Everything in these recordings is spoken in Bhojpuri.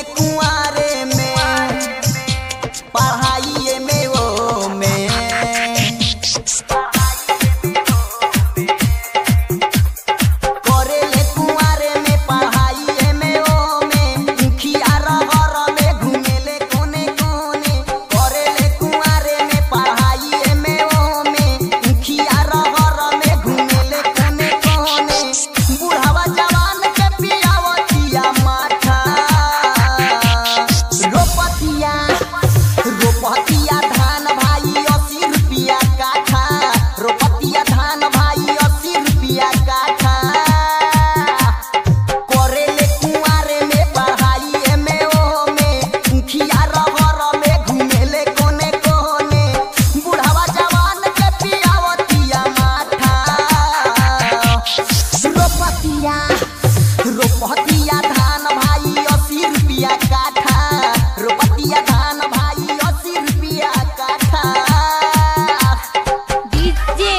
कुंवारे में पढ़ाई में वो में करे ले कुंवारे में पढ़ाई में वो में मुखिया रहर में घूमे ले कोने कोने करे ले कुंवारे में पढ़ाई में वो में मुखिया रहर में घूमे ले कोने कोने बुढ़ावा जवान के पियावतिया माथा रोपतिया धान भाई 80 रुपया काठा रोपतिया धान भाई 80 रुपया काठा करे ले कुंवारे में पढ़ाई में ओ में मुखिया रहर में घूमे ले कोने कोने बुढ़ावा जवान के पियावतिया माथा रोपतिया धान भाई 80 रुपया काठा रोपतिया धान भाई 80 रुपया काठा डीजे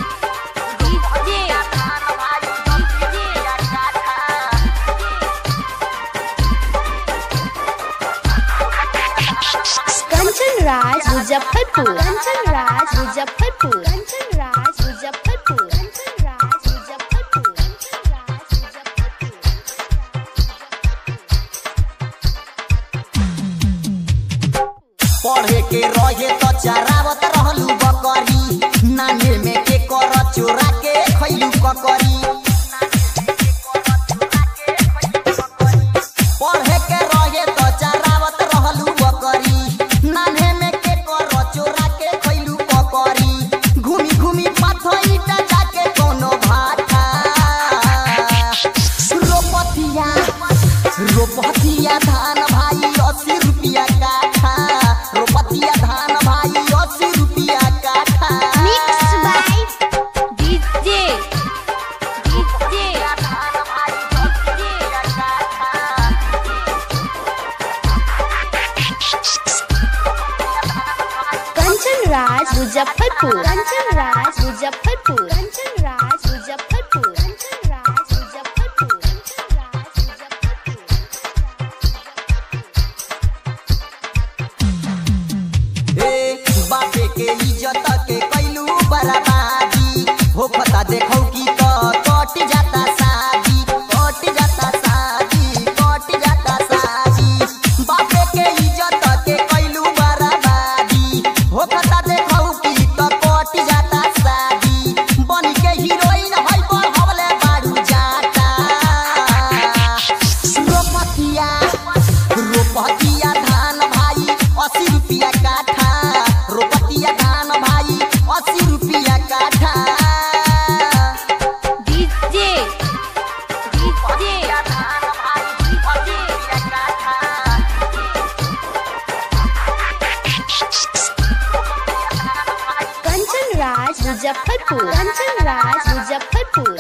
कंचन राज मुजफ्फरपुर कंचन राज मुजफ्फरपुर कंचन राज मुजफ्फरपुर कंचन राज मुजफ्फरपुर पढ़े के रहे तो चरावत रहलू बकरी नाने में के कर चोरा के खैलू ककरी पढ़े के रहे तो चरावत रहलू बकरी नाने में के कर चोरा के खैलू ककरी घूमी घूमी पाथईटा जाके कोनो भाटा रोपतिया धान भाई 80 रुपया काठा रोपतिया धान भाई 80 रुपया काठा मिक्स बाय डीजे धान भाई 80 रुपया काठा कंचन राज मुजफ्फरपुर कंचन राज मुजफ्फरपुर कंचन राज मुजफ्फरपुर कंचन राज मुजफ्फरपुर कंचन राज मुजफ्फरपुर ए बापे के इज्जत के कैलू बर्बादी हो खता देखौ की तो कट जाता शादी कट जाता शादी कट जाता शादी बापे के इज्जत के कैलू बर्बादी हो खता देखौ की तो कट जाता शादी बन के हीरोइन है बढ़वले बारू जाता रोपतिया धान भाई 80 रुपया काठा रोपतिया धान भाई 80 रुपया काठा डीजे धान भाई 80 रुपया काठा कंचन राज मुजफ्फरपुर कंचन राज मुजफ्फरपुर